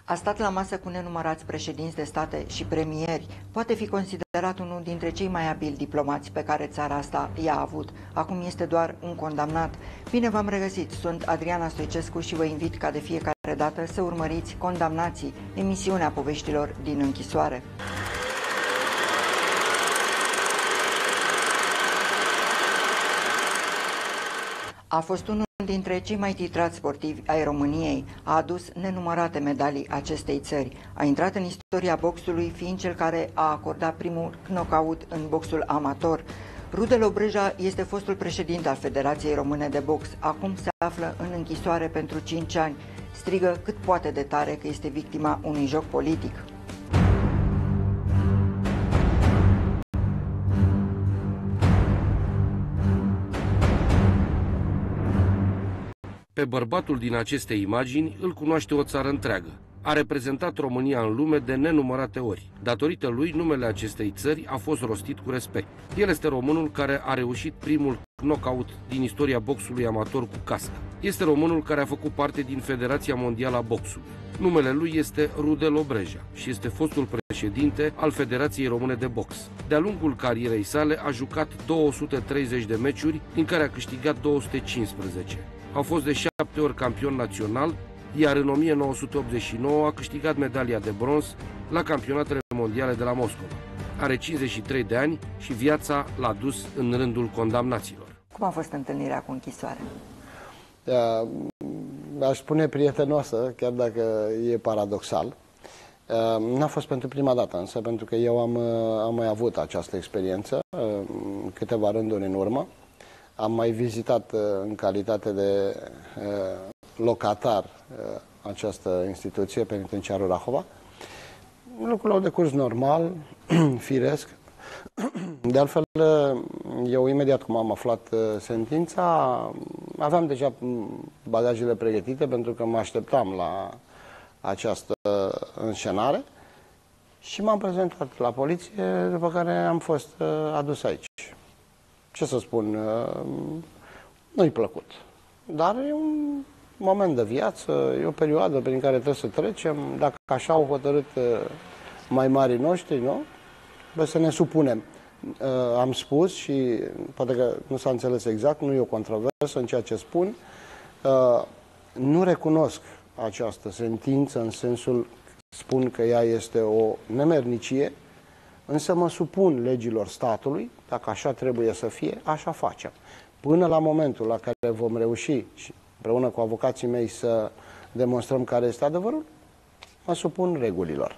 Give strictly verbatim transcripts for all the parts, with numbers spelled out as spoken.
A stat la masă cu nenumărați președinți de state și premieri. Poate fi considerat unul dintre cei mai abili diplomați pe care țara asta i-a avut. Acum este doar un condamnat. Bine v-am regăsit, sunt Adriana Stoicescu și vă invit ca de fiecare dată să urmăriți Condamnații, emisiunea poveștilor din închisoare. A fost unul dintre cei mai titrați sportivi ai României, a adus nenumărate medalii acestei țări. A intrat în istoria boxului fiind cel care a acordat primul knockout în boxul amator. Rudel Obreja este fostul președinte al Federației Române de Box. Acum se află în închisoare pentru cinci ani. Strigă cât poate de tare că este victima unui joc politic. Pe bărbatul din aceste imagini îl cunoaște o țară întreagă. A reprezentat România în lume de nenumărate ori. Datorită lui, numele acestei țări a fost rostit cu respect. El este românul care a reușit primul knockout din istoria boxului amator cu cască. Este românul care a făcut parte din Federația Mondială a Boxului. Numele lui este Rudel Obreja și este fostul președinte al Federației Române de Box. De-a lungul carierei sale a jucat două sute treizeci de meciuri, din care a câștigat două sute cincisprezece. A fost de șapte ori campion național, iar în o mie nouă sute optzeci și nouă a câștigat medalia de bronz la campionatele mondiale de la Moscova. Are cincizeci și trei de ani și viața l-a dus în rândul condamnaților. Cum a fost întâlnirea cu închisoarea? Uh, aș spune prietenoasă, chiar dacă e paradoxal. Uh, n-a fost pentru prima dată, însă, pentru că eu am, am mai avut această experiență uh, câteva rânduri în urmă. Am mai vizitat uh, în calitate de uh, locatar uh, această instituție, penitenciarul Rahova. Lucrurile au decurs normal, firesc. De altfel, eu imediat cum am aflat uh, sentința, aveam deja bagajele pregătite pentru că mă așteptam la această înscenare și m-am prezentat la poliție, după care am fost uh, adus aici. Ce să spun, nu-i plăcut. Dar e un moment de viață, e o perioadă prin care trebuie să trecem. Dacă așa au hotărât mai marii noștri, nu? Trebuie să ne supunem. Am spus și poate că nu s-a înțeles exact, nu e o controversă în ceea ce spun. Nu recunosc această sentință în sensul, spun că ea este o nemernicie, însă mă supun legilor statului, dacă așa trebuie să fie, așa facem. Până la momentul la care vom reuși, și împreună cu avocații mei, să demonstrăm care este adevărul, mă supun regulilor.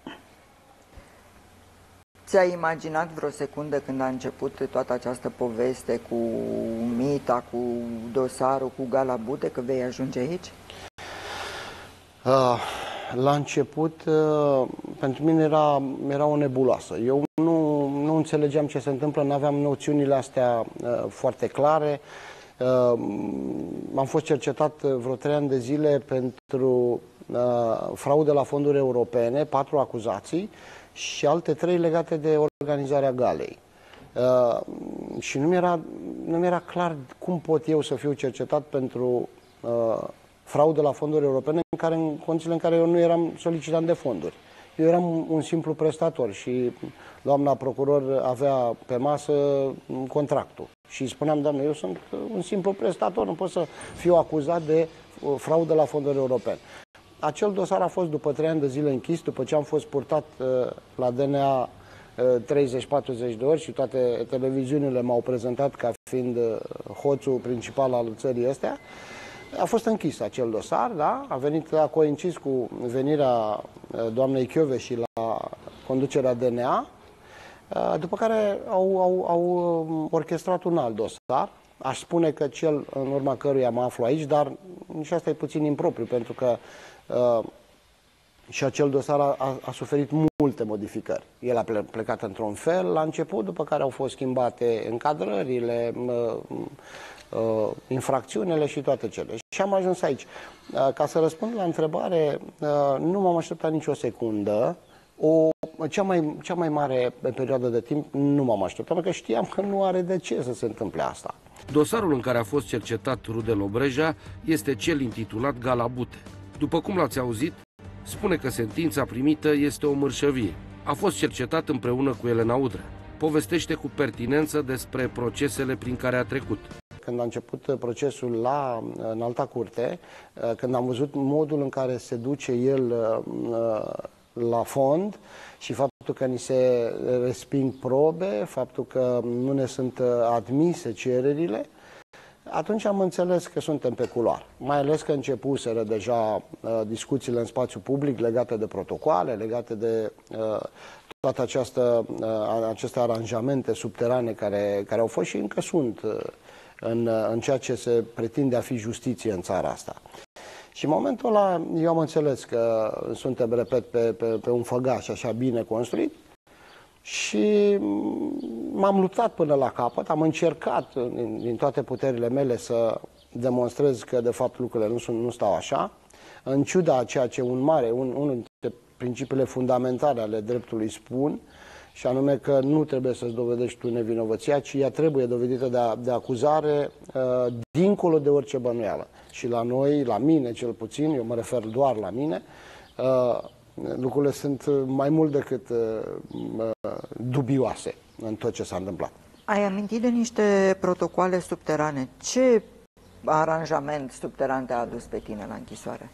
Ți-ai imaginat vreo secundă când a început toată această poveste cu mita, cu dosarul, cu Gala Bute, că vei ajunge aici? Uh. La început, pentru mine era, era o nebuloasă. Eu nu, nu înțelegeam ce se întâmplă, nu aveam noțiunile astea uh, foarte clare. Uh, am fost cercetat vreo trei ani de zile pentru uh, fraude la fonduri europene, patru acuzații și alte trei legate de organizarea galei. Uh, și nu mi-era nu mi-era clar cum pot eu să fiu cercetat pentru uh, fraude la fonduri europene în, care, în condițiile în care eu nu eram solicitant de fonduri. Eu eram un simplu prestator și doamna procuror avea pe masă contractul. Și spuneam, doamne, eu sunt un simplu prestator, nu pot să fiu acuzat de fraudă la fonduri europene. Acel dosar a fost după trei ani de zile închis, după ce am fost purtat uh, la D N A uh, treizeci patruzeci de ori și toate televiziunile m-au prezentat ca fiind uh, hoțul principal al țării astea. A fost închis acel dosar, da? A venit, a coincis cu venirea doamnei Chioveși la conducerea D N A, după care au, au, au orchestrat un alt dosar. Aș spune că cel în urma căruia mă aflu aici, dar și asta e puțin impropriu, pentru că uh, și acel dosar a, a suferit multe modificări. El a plecat într-un fel la început, după care au fost schimbate încadrările, uh, Uh, infracțiunile și toate cele. Și am ajuns aici. Uh, ca să răspund la întrebare, uh, nu m-am așteptat nicio secundă. O, cea, mai, cea mai mare perioadă de timp nu m-am așteptat, pentru că știam că nu are de ce să se întâmple asta. Dosarul în care a fost cercetat Rudel Obreja este cel intitulat Gala Bute. După cum l-ați auzit, Spune că sentința primită este o mărșăvie. A fost cercetat împreună cu Elena Udrea. Povestește cu pertinență despre procesele prin care a trecut. Când a început procesul la Înalta Curte, când am văzut modul în care se duce el la fond și faptul că ni se resping probe, faptul că nu ne sunt admise cererile, atunci am înțeles că suntem pe culoar. Mai ales că începuseră deja uh, discuțiile în spațiu public legate de protocoale, legate de uh, toate această, uh, aceste aranjamente subterane care, care au fost și încă sunt uh, în, uh, în ceea ce se pretinde a fi justiție în țara asta. Și în momentul ăla eu am înțeles că suntem, repet, pe, pe, pe un făgaș așa bine construit și m-am luptat până la capăt, am încercat din, din toate puterile mele să demonstrez că de fapt lucrurile nu, sunt, nu stau așa, în ciuda a ceea ce un mare, un, unul dintre principiile fundamentale ale dreptului spun, și anume că nu trebuie să-ți dovedești tu nevinovăția, ci ea trebuie dovedită de, de acuzare uh, dincolo de orice bănuială. Și la noi, la mine cel puțin, eu mă refer doar la mine, uh, lucrurile sunt mai mult decât uh, dubioase în tot ce s-a întâmplat. Ai amintit de niște protocoale subterane. Ce aranjament subteran te-a adus pe tine la închisoare?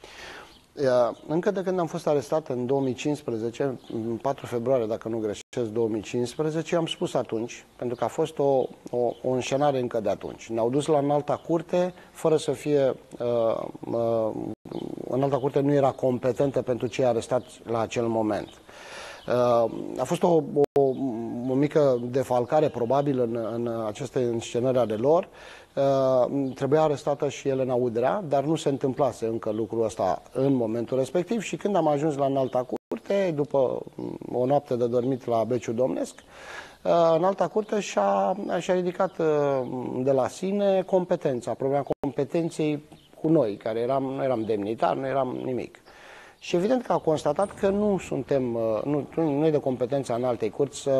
Încă de când am fost arestat în două mii cincisprezece, în patru februarie, dacă nu greșesc, două mii cincisprezece, am spus atunci, pentru că a fost o, o, o înșenare încă de atunci. Ne-au dus la Înalta Curte, fără să fie... Uh, uh, Înalta Curte nu era competentă pentru cei arestați la acel moment. Uh, a fost o, o, o mică defalcare, probabil, în, în aceste înscenări ale lor. Uh, trebuia arestată și Elena Udrea, dar nu se întâmplase încă lucrul ăsta în momentul respectiv și când am ajuns la Înalta Curte, după o noapte de dormit la Beciul Domnesc, uh, Înalta Curte și-a și-a ridicat uh, de la sine competența, problema competenței cu noi, care eram, nu eram demnitari, nu eram nimic. Și evident că a constatat că nu suntem, nu, nu e de competența Înaltei Curți să,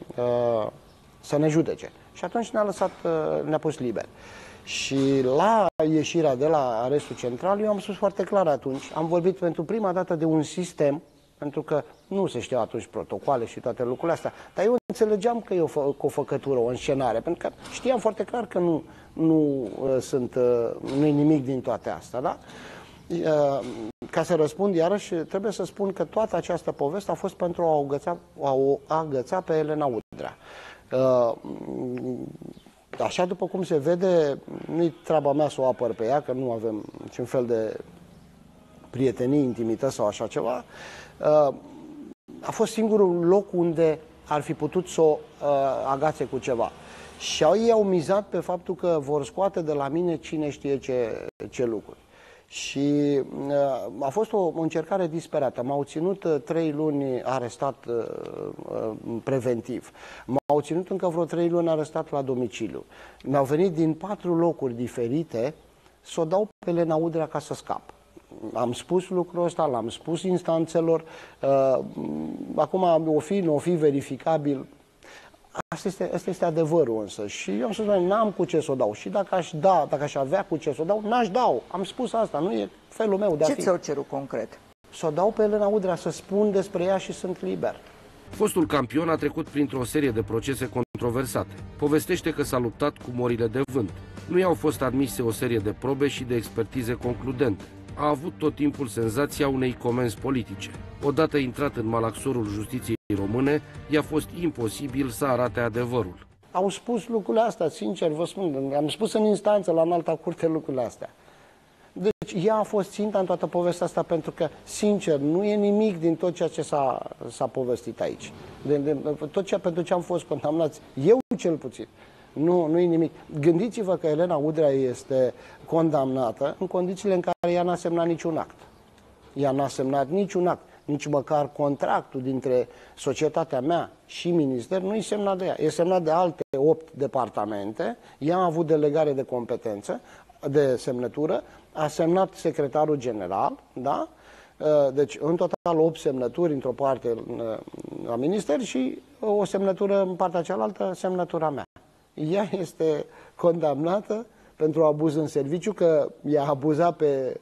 să ne judece. Și atunci ne-a lăsat, ne-a pus liber. Și la ieșirea de la arestul central, eu am spus foarte clar atunci, am vorbit pentru prima dată de un sistem, pentru că nu se știau atunci protocoale și toate lucrurile astea, dar eu înțelegeam că e o, fă, o făcătură, o înscenare, pentru că știam foarte clar că nu, nu, sunt, nu e nimic din toate astea, da? Ca să răspund iarăși, trebuie să spun că toată această poveste a fost pentru a o agăța, a o agăța pe Elena Udrea. Așa după cum se vede, nu-i treaba mea să o apăr pe ea, că nu avem niciun fel de prietenie, intimitate sau așa ceva. A fost singurul loc unde ar fi putut să o agațe cu ceva. Și ei au mizat pe faptul că vor scoate de la mine cine știe ce, ce lucruri. Și uh, a fost o încercare disperată. M-au ținut uh, trei luni arestat uh, uh, preventiv. M-au ținut încă vreo trei luni arestat la domiciliu. Mi-au venit din patru locuri diferite să o dau pe Elena Udrea ca să scap. Am spus lucrul ăsta, l-am spus instanțelor. Uh, acum o fi, nu o fi verificabil. Asta este, asta este adevărul însă. Și eu am spus, n-am cu ce să o dau. Și dacă aș da, dacă aș avea cu ce să o dau, n-aș dau. Am spus asta, nu e felul meu de a fi. Ce ți-au cerut concret? Să o dau pe Elena Udrea, să spun despre ea și sunt liber. Fostul campion a trecut printr-o serie de procese controversate. Povestește că s-a luptat cu morile de vânt. Nu i-au fost admise o serie de probe și de expertize concludente. A avut tot timpul senzația unei comenzi politice. Odată intrat în malaxorul justiției române, i-a fost imposibil să arate adevărul. Au spus lucrurile astea, sincer vă spun, am spus în instanță la Înalta Curte lucrurile astea. Deci ea a fost ținta în toată povestea asta pentru că, sincer, nu e nimic din tot ceea ce s-a povestit aici. De, de, tot ceea pentru ce am fost condamnați, eu cel puțin. Nu, nu e nimic. Gândiți-vă că Elena Udrea este condamnată în condițiile în care ea n-a semnat niciun act. Ea n-a semnat niciun act, nici măcar contractul dintre societatea mea și minister nu e semnat de ea. E semnat de alte opt departamente, ea a avut delegare de competență, de semnătură, a semnat secretarul general, da? Deci, în total, opt semnături într-o parte la minister și o semnătură în partea cealaltă, semnătura mea. Ea este condamnată pentru abuz în serviciu, că i-a abuzat pe,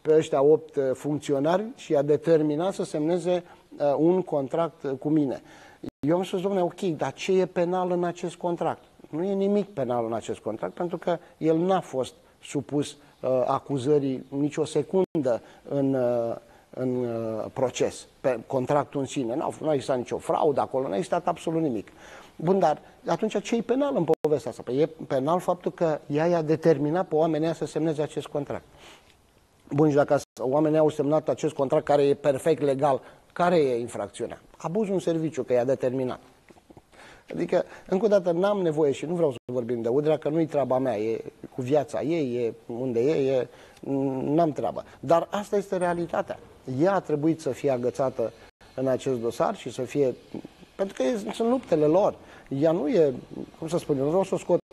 pe ăștia opt funcționari și a determinat să semneze un contract cu mine. Eu am spus, domnule, ok, dar ce e penal în acest contract? Nu e nimic penal în acest contract, pentru că el n-a fost supus uh, acuzării nicio secundă în, uh, în uh, proces, pe contractul în sine. Nu a existat nicio fraudă acolo, nu a existat absolut nimic. Bun, dar atunci ce e penal în povestea asta? Păi e penal faptul că ea i-a determinat pe oamenii să semneze acest contract. Bun, și dacă oamenii au semnat acest contract care e perfect legal, care e infracțiunea? Abuzul în serviciu, că i-a determinat. Adică, încă o dată, n-am nevoie și nu vreau să vorbim de Udrea, că nu-i treaba mea, e cu viața ei, e unde e, e n-am treabă. Dar asta este realitatea. Ea a trebuit să fie agățată în acest dosar și să fie... Pentru că sunt luptele lor. Ea nu e, cum să spun, eu nu vreau să o scot,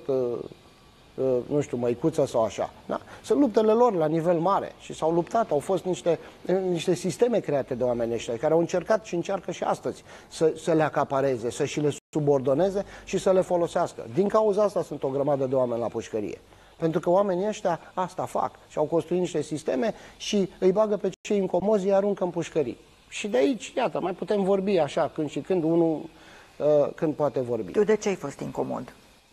nu știu, măicuță sau așa. Da? Sunt luptele lor la nivel mare și s-au luptat, au fost niște, niște sisteme create de oameni ăștia care au încercat și încearcă și astăzi să, să le acapareze, să și le subordoneze și să le folosească. Din cauza asta sunt o grămadă de oameni la pușcărie. Pentru că oamenii ăștia asta fac și au construit niște sisteme și îi bagă pe cei incomozi, îi aruncă în pușcării. Și de aici, iată, mai putem vorbi așa, când și când, unul uh, când poate vorbi. Tu de ce ai fost incomod?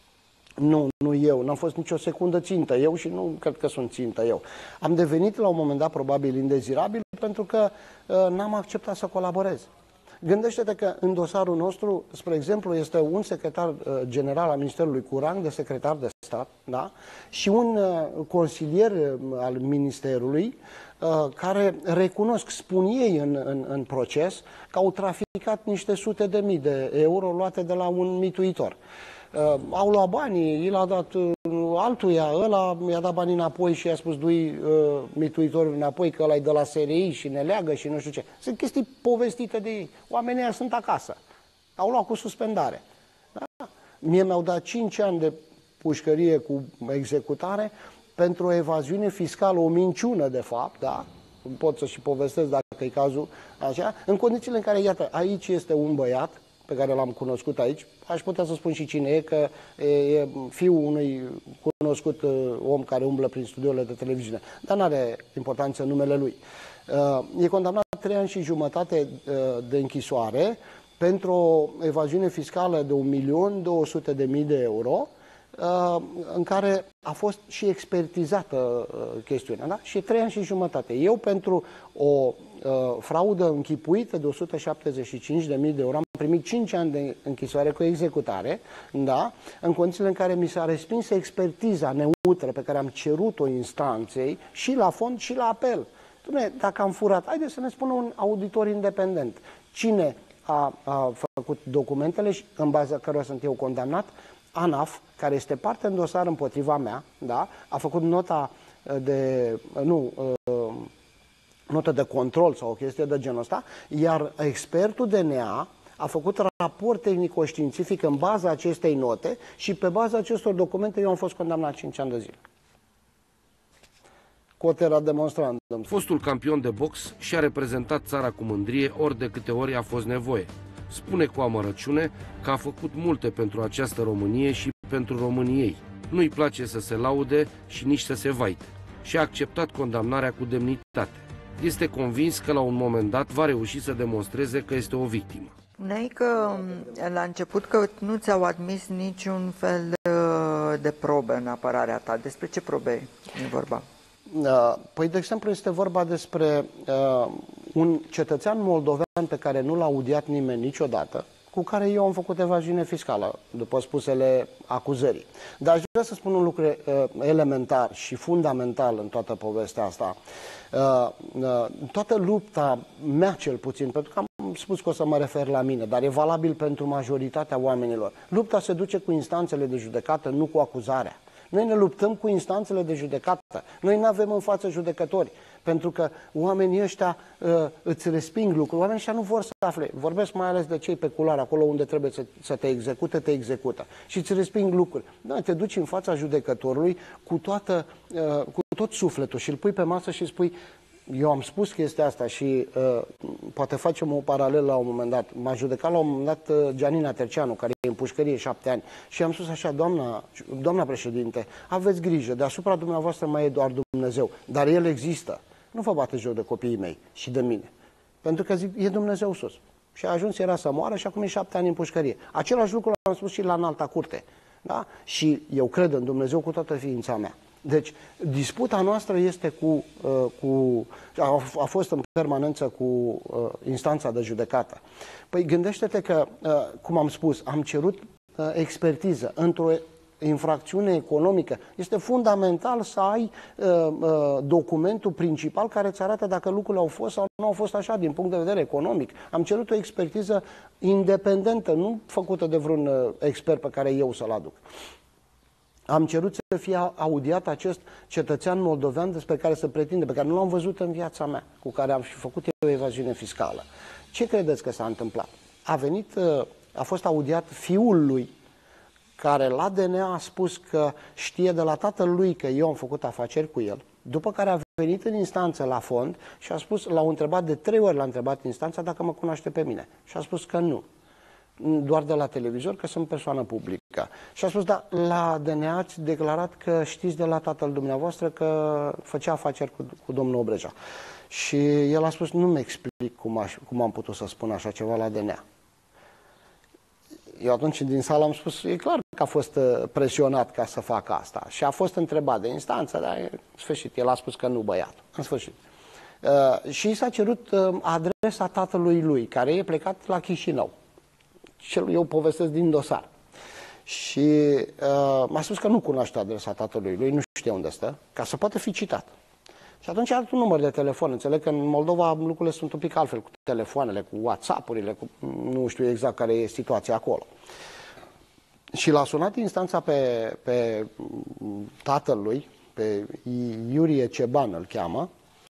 Nu, nu eu, n-am fost nicio secundă țintă eu și nu cred că sunt țintă eu. Am devenit la un moment dat probabil indezirabil pentru că uh, n-am acceptat să colaborez. Gândește-te că în dosarul nostru, spre exemplu, este un secretar uh, general al Ministerului cu rang de secretar de stat, da? Și un uh, consilier uh, al Ministerului uh, care recunosc, spun ei în, în, în proces, că au traficat niște sute de mii de euro luate de la un mituitor. Uh, au luat banii, i l-a dat uh, altuia, ăla i-a dat banii înapoi și i-a spus du-i uh, mituitorul înapoi că ăla-i de la S R I și ne leagă și nu știu ce. Sunt chestii povestite de ei. Oamenii ăia sunt acasă. Au luat cu suspendare. Da? Mie mi-au dat cinci ani de pușcărie cu executare pentru o evaziune fiscală, o minciună de fapt, da? Pot să și povestesc dacă e cazul așa, în condițiile în care, iată, aici este un băiat pe care l-am cunoscut aici, aș putea să spun și cine e, că e, e fiul unui cunoscut uh, om care umblă prin studiourile de televiziune, dar nu are importanță numele lui. Uh, e condamnat trei ani și jumătate uh, de închisoare pentru o evaziune fiscală de un milion două sute de mii de euro, uh, în care a fost și expertizată uh, chestiunea, da? Și trei ani și jumătate. Eu pentru o Uh, fraudă închipuită de o sută șaptezeci și cinci de mii de euro. Am primit cinci ani de închisoare cu executare, da? În condițiile în care mi s-a respins expertiza neutră pe care am cerut-o instanței și la fond și la apel. Dumne, dacă am furat, haideți să ne spună un auditor independent. Cine a, a făcut documentele și în baza cărora sunt eu condamnat? ANAF, care este parte în dosar împotriva mea, da? A făcut nota de... nu... Uh, notă de control sau o chestie de genul ăsta, iar expertul D N A a făcut raport tehnico-științific în baza acestei note și pe baza acestor documente eu am fost condamnat cinci ani de zile. Cotera demonstrandum. Fostul campion de box și-a reprezentat țara cu mândrie ori de câte ori a fost nevoie. Spune cu amărăciune că a făcut multe pentru această Românie și pentru românii ei. Nu-i place să se laude și nici să se vaite. Și a acceptat condamnarea cu demnitate. Este convins că la un moment dat va reuși să demonstreze că este o victimă. Spuneai că la început că nu ți-au admis niciun fel de probe în apărarea ta. Despre ce probe e vorba? Păi, de exemplu, este vorba despre uh, un cetățean moldovean pe care nu l-a audiat nimeni niciodată, cu care eu am făcut evaziune fiscală, după spusele acuzării. Dar aș vrea să spun un lucru uh, elementar și fundamental în toată povestea asta. Uh, uh, toată lupta mea, cel puțin, pentru că am spus că o să mă refer la mine, dar e valabil pentru majoritatea oamenilor. Lupta se duce cu instanțele de judecată, nu cu acuzarea. Noi ne luptăm cu instanțele de judecată. Noi nu avem în față judecători, pentru că oamenii ăștia uh, îți resping lucruri. Oamenii ăștia nu vor să afle. Vorbesc mai ales de cei pe culoare, acolo unde trebuie să, să te execute, te execută. Și îți resping lucruri. Da, te duci în fața judecătorului cu, toată, uh, cu tot sufletul și îl pui pe masă și spui: eu am spus chestia asta și uh, poate facem o paralelă la un moment dat. M-a judecat la un moment dat uh, Gianina Terceanu, care e în pușcărie șapte ani. Și am spus așa: doamna, doamna președinte, aveți grijă, deasupra dumneavoastră mai e doar Dumnezeu, dar El există. nu vă bate joc de copiii mei și de mine. Pentru că zic, e Dumnezeu sus. Și a ajuns, era să moară și acum e șapte ani în pușcărie. Același lucru l-am spus și la înalta curte. Da? Și eu cred în Dumnezeu cu toată ființa mea. Deci, disputa noastră este cu, uh, cu a, a fost în permanență cu uh, instanța de judecată. Păi gândește-te că, uh, cum am spus, am cerut uh, expertiză într-o infracțiune economică. Este fundamental să ai uh, uh, documentul principal care îți arată dacă lucrurile au fost sau nu au fost așa din punct de vedere economic. Am cerut o expertiză independentă, nu făcută de vreun uh, expert pe care eu să-l aduc. Am cerut să fie audiat acest cetățean moldovean despre care se pretinde, pe care nu l-am văzut în viața mea, cu care am și făcut eu evaziune fiscală. Ce credeți că s-a întâmplat? A venit, a fost audiat fiul lui, care la D N A a spus că știe de la tatăl lui că eu am făcut afaceri cu el, după care a venit în instanță la fond și a spus, l-au întrebat de trei ori, l-a întrebat instanța dacă mă cunoaște pe mine. Și a spus că nu. Doar de la televizor, că sunt persoană publică. Și a spus, da, la D N A ați declarat că știți de la tatăl dumneavoastră că făcea afaceri cu, cu domnul Obreja. Și el a spus, nu-mi explic cum, aș, cum am putut să spun așa ceva la D N A. Eu atunci din sală am spus, e clar că a fost presionat ca să facă asta. Și a fost întrebat de instanță, dar în sfârșit, el a spus că nu, băiatul. În sfârșit. Uh, și i s-a cerut uh, adresa tatălui lui, care e plecat la Chișinău. Eu povestesc din dosar. Și uh, m-a spus că nu cunoaște adresa tatălui lui, nu știe unde stă, ca să poată fi citat. Și atunci a dat un număr de telefon. Înțeleg că în Moldova lucrurile sunt un pic altfel, cu telefoanele, cu WhatsApp-urile, cu... nu știu exact care e situația acolo. Și l-a sunat instanța pe, pe tatăl lui, pe Iurie Ceban îl cheamă,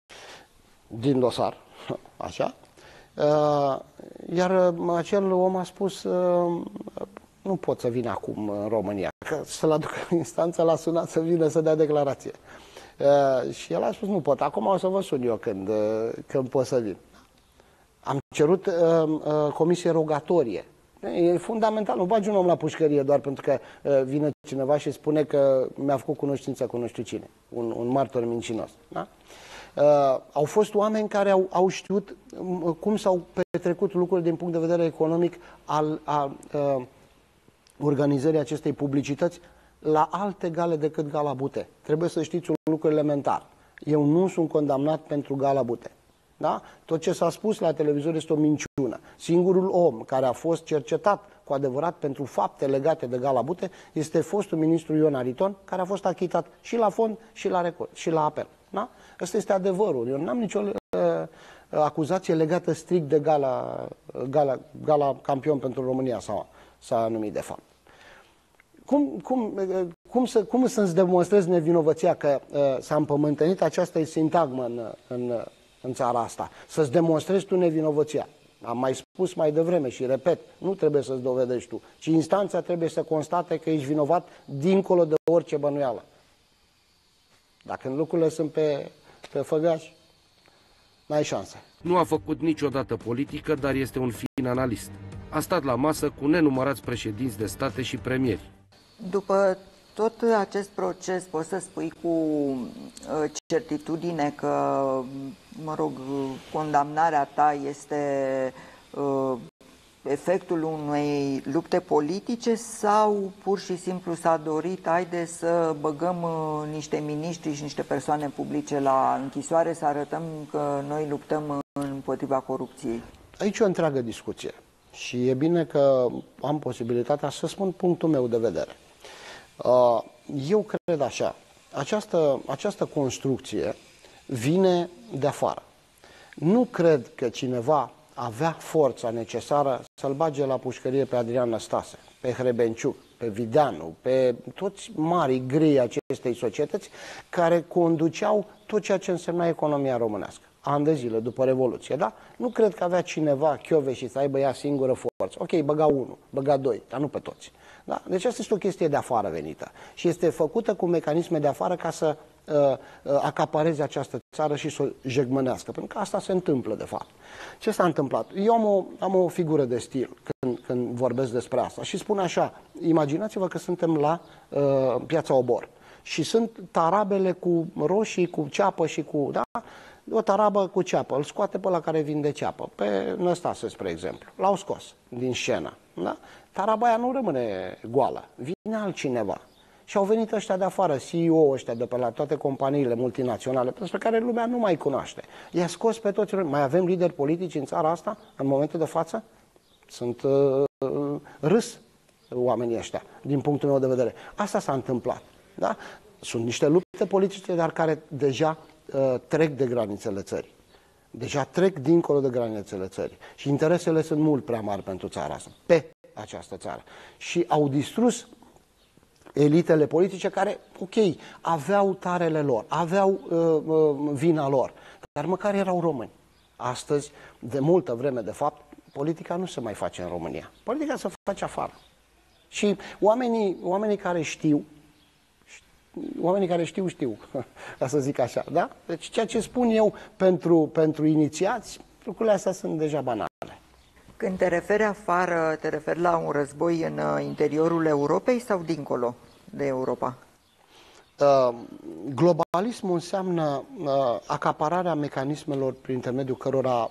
din dosar, așa. Uh, iar acel om a spus, uh, nu pot să vin acum în România, că să-l aduc în instanță, l-a sunat să vină să dea declarație. Uh, și el a spus, nu pot, acum o să vă sun eu când, uh, când pot să vin. Am cerut uh, uh, comisie rogatorie. E fundamental, nu bagi un om la pușcărie doar pentru că uh, vine cineva și spune că mi-a făcut cunoștință cu nu știu cine, un, un martor mincinos. Da? Uh, au fost oameni care au, au știut uh, cum s-au petrecut lucrurile din punct de vedere economic al a, uh, organizării acestei publicități la alte gale decât Gala Bute. Trebuie să știți un lucru elementar. Eu nu sunt condamnat pentru Gala Bute. Da? Tot ce s-a spus la televizor este o minciună. Singurul om care a fost cercetat cu adevărat pentru fapte legate de Gala Bute este fostul ministru Ion Ariton, care a fost achitat și la fond și la, record, și la apel. Da? Ăsta este adevărul. Eu n-am nicio uh, acuzație legată strict de gala, gala, gala campion pentru România, sau s-a numit de fapt. Cum, cum, cum, să, cum să-ți demonstrezi nevinovăția că uh, s-a împământenit această sintagmă în, în, în țara asta? Să-ți demonstrezi tu nevinovăția. Am mai spus mai devreme și repet, nu trebuie să-ți dovedești tu, ci instanța trebuie să constate că ești vinovat dincolo de orice bănuială. Dacă lucrurile sunt pe, pe făgaș, n-ai șanse. Nu a făcut niciodată politică, dar este un fin analist. A stat la masă cu nenumărați președinți de state și premieri. După tot acest proces, poți să spui cu certitudine că, mă rog, condamnarea ta este uh, efectul unei lupte politice sau pur și simplu s-a dorit, haide să băgăm uh, niște miniștri și niște persoane publice la închisoare, să arătăm că noi luptăm împotriva corupției? Aici e o întreagă discuție și e bine că am posibilitatea să spun punctul meu de vedere. Uh, eu cred așa, această, această construcție vine de afară. Nu cred că cineva avea forța necesară să-l bage la pușcărie pe Adrian Năstase, pe Hrebenciuc, pe Videanu, pe toți marii grei acestei societăți care conduceau tot ceea ce însemna economia românească. Ani de zile după Revoluție, da? Nu cred că avea cineva chiove și să aibă ea singură forță. Ok, băga unul, băga doi, dar nu pe toți. Da? Deci asta este o chestie de afară venită și este făcută cu mecanisme de afară ca să uh, uh, acapareze această țară și să o jegmănească, pentru că asta se întâmplă de fapt. Ce s-a întâmplat? Eu am o, am o figură de stil când, când vorbesc despre asta și spun așa, imaginați-vă că suntem la uh, Piața Obor și sunt tarabele cu roșii, cu ceapă și cu... Da? o tarabă cu ceapă, îl scoate pe ăla care vinde ceapă, pe Năstase, spre exemplu. L-au scos din scenă. Da? Taraba aia nu rămâne goală, vine altcineva. Și au venit ăștia de afară, C E O ăștia de pe la toate companiile multinaționale, despre care lumea nu mai cunoaște. I-a scos pe toți. Mai avem lideri politici în țara asta, în momentul de față? Sunt uh, râs oamenii ăștia, din punctul meu de vedere. Asta s-a întâmplat. Da? Sunt niște lupte politice, dar care deja uh, trec de granițele țării. Deja trec dincolo de granițele țării. Și interesele sunt mult prea mari pentru țara asta, pe această țară. Și au distrus elitele politice care, ok, aveau tarele lor, aveau uh, uh, vina lor, dar măcar erau români. Astăzi, de multă vreme, de fapt, politica nu se mai face în România. Politica se face afară. Și oamenii, oamenii care știu, oamenii care știu, știu, ca să zic așa, da? Deci ceea ce spun eu pentru, pentru inițiați, lucrurile astea sunt deja banale. Când te referi afară, te referi la un război în interiorul Europei sau dincolo de Europa? Uh, globalismul înseamnă uh, acapararea mecanismelor prin intermediul cărora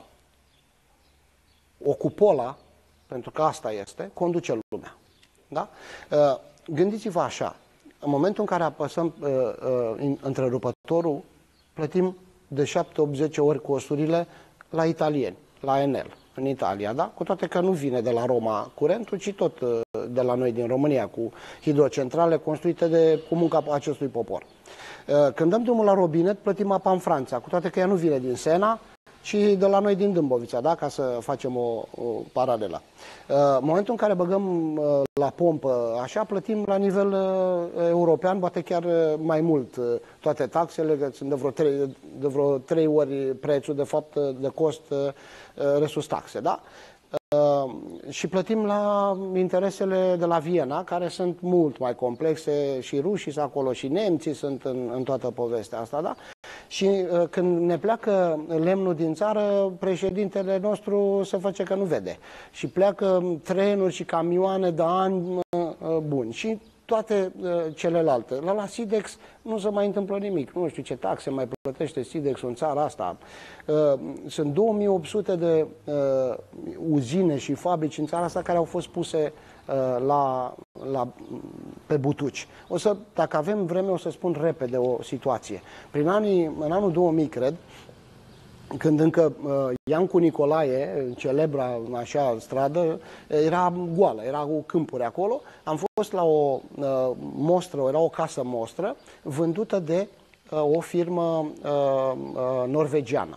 o cupolă, pentru că asta este, conduce lumea. Da? Uh, gândiți-vă așa, în momentul în care apăsăm uh, uh, întrerupătorul, plătim de șapte opt zece ori costurile la italieni, la Enel, în Italia, da? Cu toate că nu vine de la Roma curentul, ci tot uh, de la noi din România, cu hidrocentrale construite de, cu munca acestui popor. Uh, când dăm drumul la robinet, plătim apa în Franța, cu toate că ea nu vine din Sena, ci de la noi din Dâmbovița, da? Ca să facem o, o paralelă. În momentul în care băgăm la pompă, așa, plătim la nivel european, poate chiar mai mult toate taxele, că sunt de vreo trei, de vreo trei ori prețul, de fapt, de cost, resus taxe, da? Și plătim la interesele de la Viena, care sunt mult mai complexe, și rușii sunt acolo, și nemții sunt în, în toată povestea asta, da? Și uh, când ne pleacă lemnul din țară, președintele nostru se face că nu vede. Și pleacă trenuri și camioane de ani uh, uh, buni. Și toate uh, celelalte. La, la Sidex nu se mai întâmplă nimic. Nu știu ce taxe mai plătește Sidex în țara asta. Uh, sunt două mii opt sute de uh, uzine și fabrici în țara asta care au fost puse uh, la, la, pe butuci. O să, dacă avem vreme, o să spun repede o situație. Prin anii, în anul două mii, cred, când încă uh, Iancu Nicolae, celebra așa stradă, era goală, erau câmpuri acolo. Am fost la o uh, mostră, era o casă mostră, vândută de uh, o firmă uh, uh, norvegiană.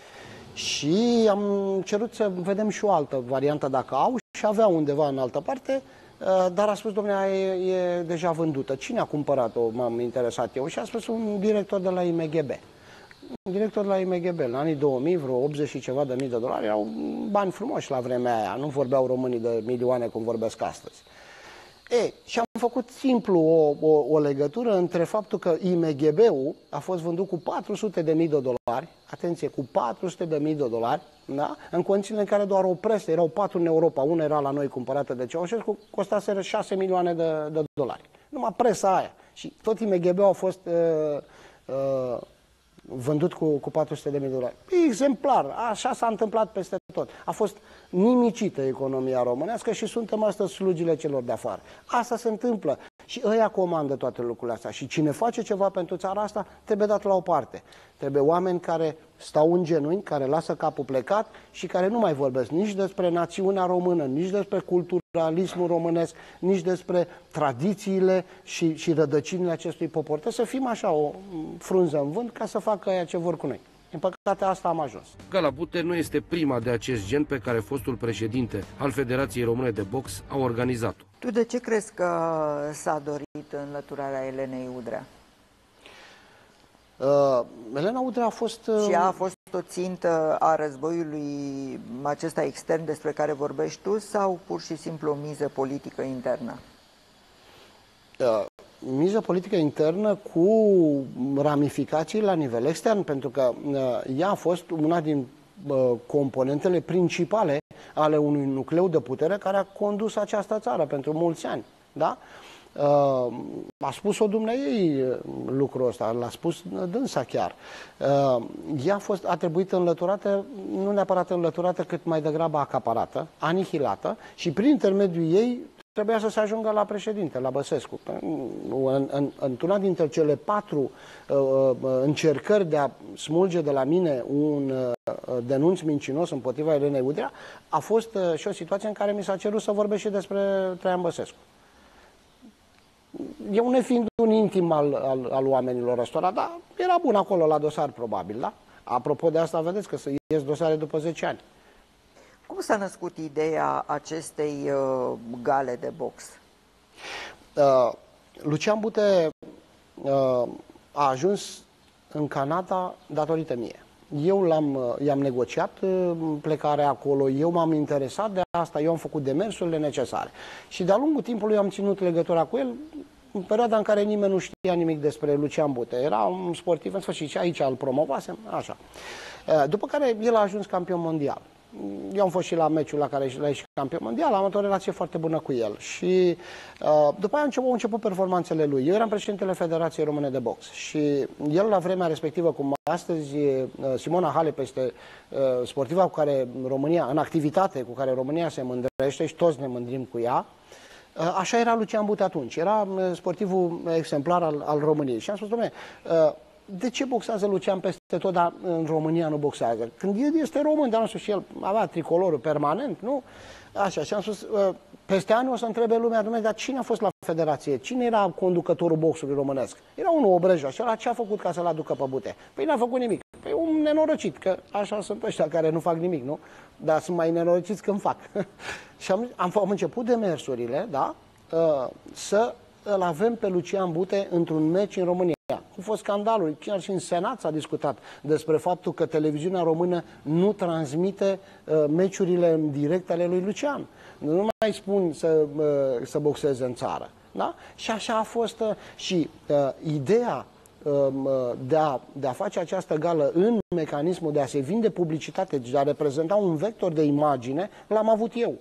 Și am cerut să vedem și o altă variantă dacă au, și avea undeva în altă parte, uh, dar a spus, domnule, e, e deja vândută. Cine a cumpărat-o? M-am interesat eu. Și a spus un director de la I M G B. Director la I M G B, în anii două mii, vreo optzeci și ceva de mii de dolari, erau bani frumoși la vremea aia, nu vorbeau românii de milioane cum vorbesc astăzi. E, și am făcut simplu o, o, o legătură între faptul că I M G B-ul a fost vândut cu patru sute de mii de dolari, atenție, cu patru sute de mii de dolari, da? În condițiile în care doar o presă, erau patru în Europa, una era la noi cumpărată de Ceaușescu, costase șase milioane de, de dolari. Numai presa aia. Și tot I M G B-ul a fost uh, uh, vândut cu, cu patru sute de mii de dolari. Exemplar, așa s-a întâmplat peste tot. A fost nimicită economia românească și suntem astăzi slugile celor de afară. Asta se întâmplă și ăia comandă toate lucrurile astea. Și cine face ceva pentru țara asta trebuie dat la o parte. Trebuie oameni care stau în genunchi, care lasă capul plecat și care nu mai vorbesc nici despre națiunea română, nici despre culturalismul românesc, nici despre tradițiile și, și rădăcinile acestui popor. Trebuie să fim așa o frunză în vânt ca să facă aia ce vor cu noi. Din păcate, asta am ajuns. Gala Bute nu este prima de acest gen pe care fostul președinte al Federației Române de Box a organizat-o. Tu de ce crezi că s-a dorit înlăturarea Elenei Udrea? Uh, Elena Udrea a fost... Uh... Și ea a fost o țintă a războiului acesta extern despre care vorbești tu sau pur și simplu o miză politică internă? Uh, miză politică internă cu ramificații la nivel extern, pentru că uh, ea a fost una din uh, componentele principale ale unui nucleu de putere care a condus această țară pentru mulți ani. Da? A spus-o dumneaei lucrul ăsta, l-a spus dânsa chiar. Ea a, fost, a trebuit înlăturată, nu neapărat înlăturată, cât mai degrabă acaparată, anihilată și prin intermediul ei trebuia să se ajungă la președinte, la Băsescu. În, în, într-una dintre cele patru uh, încercări de a smulge de la mine un uh, denunț mincinos împotriva Elenei Udrea, a fost uh, și o situație în care mi s-a cerut să vorbesc și despre Traian Băsescu. Eu nefiind un intim al, al, al oamenilor ăstora, dar era bun acolo la dosar, probabil, da? Apropo de asta, vedeți că să ies dosare după zece ani. Cum s-a născut ideea acestei uh, gale de box? Uh, Lucian Bute uh, a ajuns în Canada datorită mie. Eu l-am, i-am negociat plecarea acolo, eu m-am interesat de asta, eu am făcut demersurile necesare. Și de-a lungul timpului am ținut legătura cu el, în perioada în care nimeni nu știa nimic despre Lucian Bute. Era un sportiv, în sfârșit, și aici îl promovasem, așa. După care el a ajuns campion mondial. Eu am fost și la meciul la care l-a ieșit campion mondial, am avut o relație foarte bună cu el. Și uh, după aia au început, au început performanțele lui. Eu eram președintele Federației Române de Box și el la vremea respectivă, cum astăzi Simona Halep este uh, sportiva cu care România, în activitate cu care România se mândrește și toți ne mândrim cu ea, uh, așa era Lucian Bute atunci. Era sportivul exemplar al, al României. Și am spus, dom'le, uh, de ce boxează Lucian peste tot, dar în România nu boxează? Când el este român, dar nu știu, și el avea tricolorul permanent, nu? Așa, și am spus, peste ani o să întrebe lumea, Dumnezeu, dar cine a fost la federație? Cine era conducătorul boxului românesc? Era unul Obreja, și ăla ce a făcut ca să-l aducă pe Bute? Păi n-a făcut nimic. Păi un nenorocit, că așa sunt ăștia care nu fac nimic, nu? Dar sunt mai nenorociți când fac. Și am, am, am început demersurile, da? Să îl avem pe Lucian Bute într-un meci în România. Au fost scandaluri, chiar și în Senat s-a discutat despre faptul că televiziunea română nu transmite uh, meciurile în direct ale lui Lucian. Nu mai spun să, uh, să boxeze în țară. Da? Și așa a fost uh, și uh, ideea uh, de, a, de a face această gală în mecanismul de a se vinde publicitate, de a reprezenta un vector de imagine, l-am avut eu.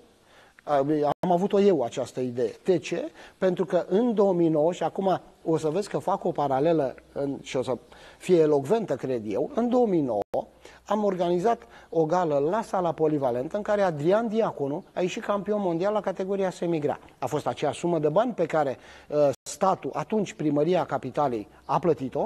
Am avut-o eu această idee. De ce? Pentru că în două mii nouă, și acum o să vezi că fac o paralelă în, și o să fie elocventă, cred eu, în două mii nouă am organizat o gală la Sala Polivalentă în care Adrian Diaconu a ieșit campion mondial la categoria semigrea. A fost acea sumă de bani pe care uh, statul, atunci Primăria Capitalei, a plătit-o.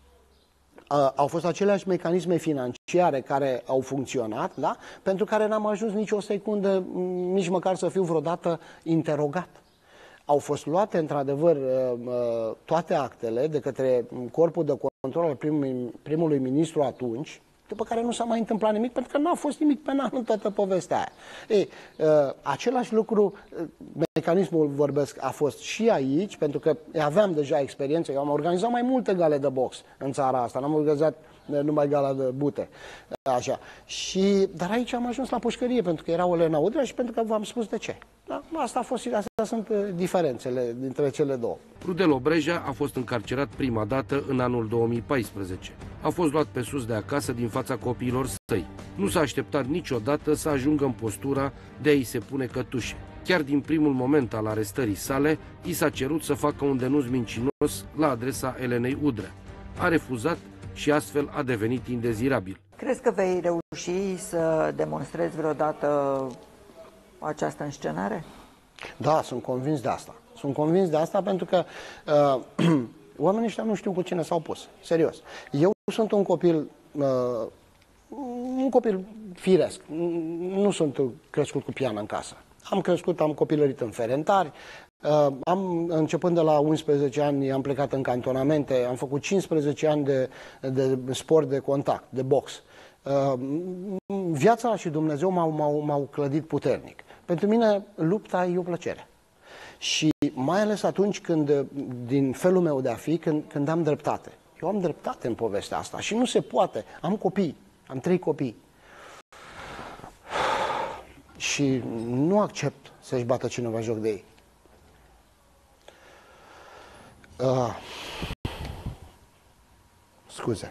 Uh, au fost aceleași mecanisme financiare care au funcționat, da? Pentru care n-am ajuns nici o secundă, nici măcar să fiu vreodată interogat. Au fost luate, într-adevăr, uh, uh, toate actele de către Corpul de Control al primului, primului ministru atunci, după care nu s-a mai întâmplat nimic, pentru că n-a fost nimic penal în toată povestea aia. Ei, uh, același lucru, uh, mecanismul, vorbesc, a fost și aici, pentru că aveam deja experiență. Eu am organizat mai multe gale de box în țara asta, n-am organizat uh, numai gala de Bute. Uh, așa. Și, dar aici am ajuns la pușcărie, pentru că era Elena Udrea și pentru că v-am spus de ce. Da? Asta a fost și astea sunt uh, diferențele dintre cele două. Rudel Obreja a fost încarcerat prima dată în anul două mii paisprezece. A fost luat pe sus de acasă din fața copiilor săi. Nu s-a așteptat niciodată să ajungă în postura de a-i se pune cătușe. Chiar din primul moment al arestării sale, i s-a cerut să facă un denunț mincinos la adresa Elenei Udrea. A refuzat și astfel a devenit indezirabil. Crezi că vei reuși să demonstrezi vreodată această înscenare? Da, sunt convins de asta. Sunt convins de asta pentru că uh, oamenii ăștia nu știu cu cine s-au pus. Serios. Eu sunt un copil, uh, un copil firesc. Nu sunt crescut cu piană în casă. Am crescut, am copilărit în Ferentari. Uh, am, începând de la unsprezece ani, am plecat în cantonamente. Am făcut cincisprezece ani de, de sport de contact, de box. Uh, viața și Dumnezeu m-au clădit puternic. Pentru mine lupta e o plăcere. Și mai ales atunci când, din felul meu de a fi, când, când am dreptate. Eu am dreptate în povestea asta și nu se poate. Am copii, am trei copii. Și nu accept să-și bată cineva joc de ei. Uh, scuze.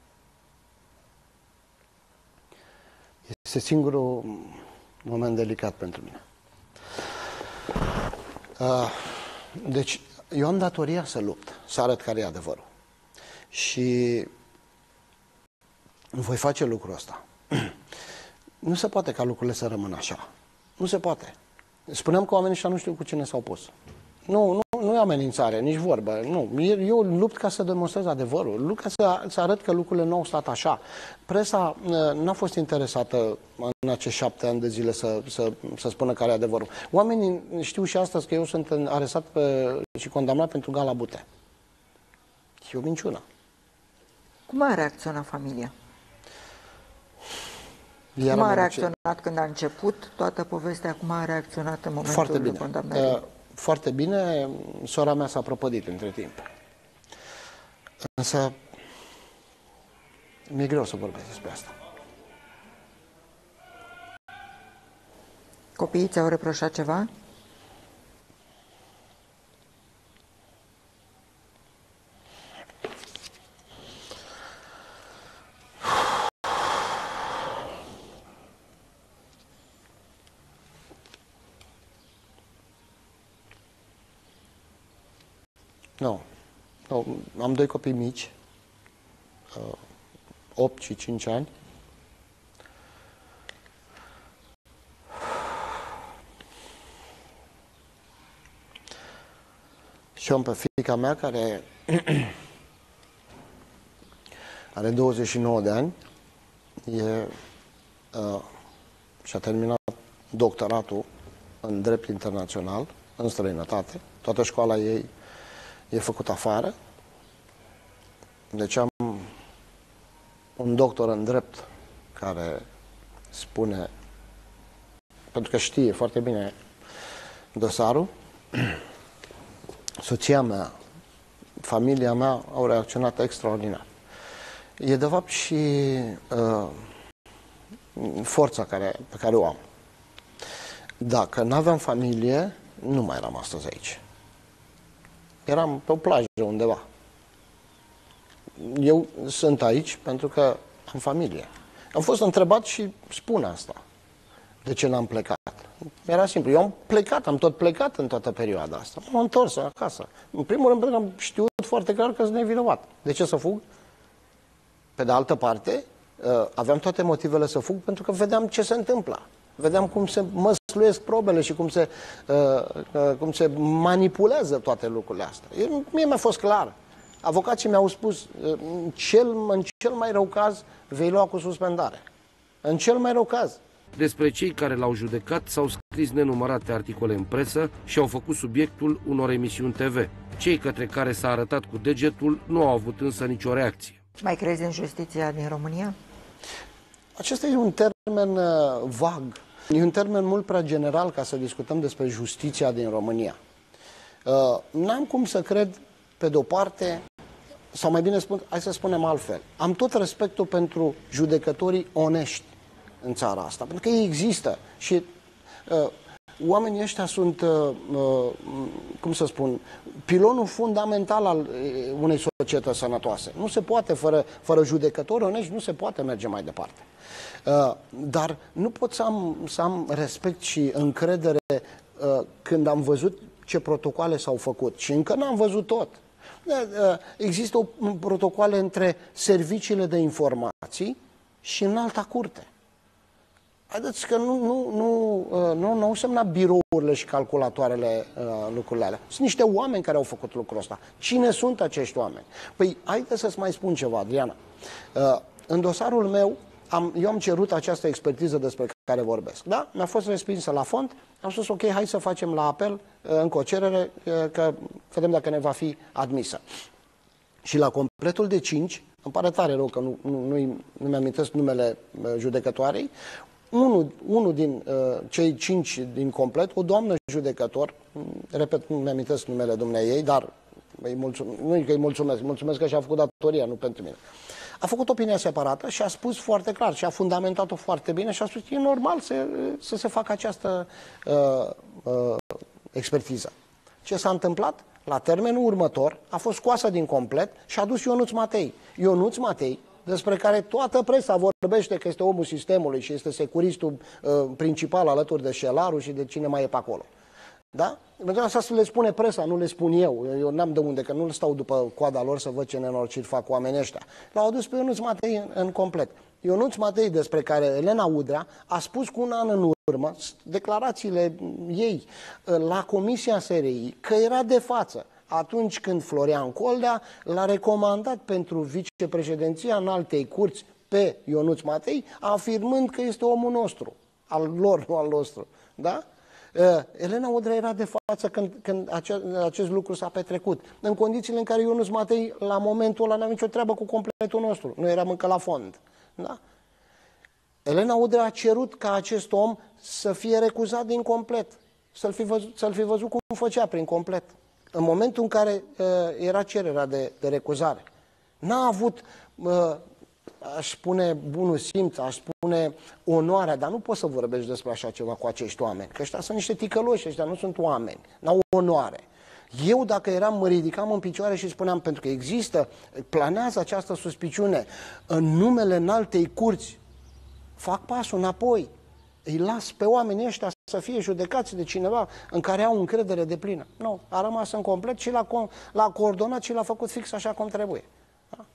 Este singurul moment delicat pentru mine. Uh, deci, Eu am datoria să lupt, să arăt care e adevărul. Și voi face lucrul ăsta. Nu se poate ca lucrurile să rămână așa. Nu se poate. Spuneam că oamenii ăștia nu știu cu cine s-au pus. Nu, nu, nu e amenințare, nici vorbă. Nu. Eu lupt ca să demonstrez adevărul, lupt ca să, să arăt că lucrurile nu au stat așa. Presa n-a fost interesată în acești șapte ani de zile să, să, să spună care e adevărul. Oamenii știu și astăzi că eu sunt arestat pe, și condamnat pentru Gala Bute. E o minciună. Cum a reacționat familia? Iar cum a reacționat când a început toată povestea? Cum a reacționat în momentul Foarte bine. condamnării? Foarte bine. Sora mea s-a prăpădit între timp. Însă mi-e greu să vorbesc despre asta. Copiii ți-au reproșat ceva? Nu. nu. Am doi copii mici, opt și cinci ani. Și am pe fiica mea care are douăzeci și nouă de ani, e, uh, și-a terminat doctoratul în drept internațional, în străinătate. Toată școala ei e făcută afară. Deci am un doctor în drept care spune, pentru că știe foarte bine dosarul. Soția mea, familia mea au reacționat extraordinar. E de fapt și uh, forța care, pe care o am. Dacă n-aveam familie, nu mai eram astăzi aici. Eram pe o plajă undeva. Eu sunt aici pentru că am familie. Am fost întrebat și spun asta. De ce n-am plecat? Era simplu. Eu am plecat, am tot plecat în toată perioada asta. M-am întors acasă. În primul rând, pentru că am știut foarte clar că sunt nevinovat. De ce să fug? Pe de altă parte, aveam toate motivele să fug pentru că vedeam ce se întâmplă. Vedeam cum se măsluiesc probele și cum se, cum se manipulează toate lucrurile astea. Mie mi-a fost clar. Avocații mi-au spus, în cel, în cel mai rău caz, vei lua cu suspendare. În cel mai rău caz. Despre cei care l-au judecat s-au scris nenumărate articole în presă și au făcut subiectul unor emisiuni T V. Cei către care s-a arătat cu degetul nu au avut însă nicio reacție. Mai crezi în justiția din România? Acesta e un termen uh, vag. E un termen mult prea general ca să discutăm despre justiția din România. Uh, N-am cum să cred, pe de-o parte, sau mai bine spun, hai să spunem altfel, am tot respectul pentru judecătorii onești în țara asta, pentru că ei există și uh, oamenii ăștia sunt, uh, uh, cum să spun, pilonul fundamental al uh, unei societăți sănătoase. Nu se poate, fără, fără judecători onești, nu se poate merge mai departe. Uh, dar nu pot să am, să am respect și încredere uh, când am văzut ce protocoale s-au făcut. Și încă n-am văzut tot. Uh, există o, protocoale între serviciile de informații și în alta curte. Haideți că nu, nu, nu, nu, nu au semnat birourile și calculatoarele uh, lucrurile alea. Sunt niște oameni care au făcut lucrul ăsta. Cine sunt acești oameni? Păi, haideți să-ți mai spun ceva, Adriana. Uh, în dosarul meu, am, eu am cerut această expertiză despre care vorbesc. Da? Mi-a fost respinsă la fond. Am spus, ok, hai să facem la apel uh, încă o cerere, uh, că vedem dacă ne va fi admisă. Și la completul de cinci, îmi pare tare rău că nu, nu, nu, nu mi-amintesc numele uh, judecătoarei, Unul, unul din uh, cei cinci din complet, o doamnă judecător, repet, nu mi-amintesc numele dumneaei, dar îi mulțumesc, nu că îi mulțumesc, mulțumesc că și-a făcut datoria, nu pentru mine. A făcut opinia separată și a spus foarte clar și a fundamentat-o foarte bine și a spus că e normal să, să se facă această uh, uh, expertiză. Ce s-a întâmplat? La termenul următor a fost scoasă din complet și a dus Ionuț Matei. Ionuț Matei, despre care toată presa vorbește că este omul sistemului și este securistul uh, principal alături de Șelaru și de cine mai e pe acolo. Da? Pentru asta să le spune presa, nu le spun eu. Eu n-am de unde, că nu stau după coada lor să văd ce nenorociri fac oamenii ăștia. L-au adus pe Ionuț Matei în, în complet. Ionuț Matei, despre care Elena Udrea a spus cu un an în urmă, declarațiile ei la Comisia S R I, că era de față atunci când Florian Coldea l-a recomandat pentru vicepreședinția în altei curți pe Ionuț Matei, afirmând că este omul nostru, al lor, nu al nostru. Da? Elena Udrea era de față când, când ace acest lucru s-a petrecut, în condițiile în care Ionuț Matei, la momentul ăla, n-avea nicio treabă cu completul nostru. Noi eram încă la fond. Da? Elena Udrea a cerut ca acest om să fie recuzat din complet, să-l fi văzut, să-l fi văzut cum făcea prin complet. În momentul în care uh, era cererea de, de recuzare, n-a avut, uh, aș spune, bunul simț, aș spune onoarea, dar nu poți să vorbești despre așa ceva cu acești oameni, că ăștia sunt niște ticăloși, ăștia nu sunt oameni, n-au onoare. Eu, dacă eram, mă ridicam în picioare și spuneam, pentru că există, planează această suspiciune în numele înaltei curți, fac pasul înapoi, îi las pe oamenii ăștia să fie judecați de cineva în care au încredere deplină. Nu, a rămas în complet și l-a coordonat și l-a făcut fix așa cum trebuie. Da?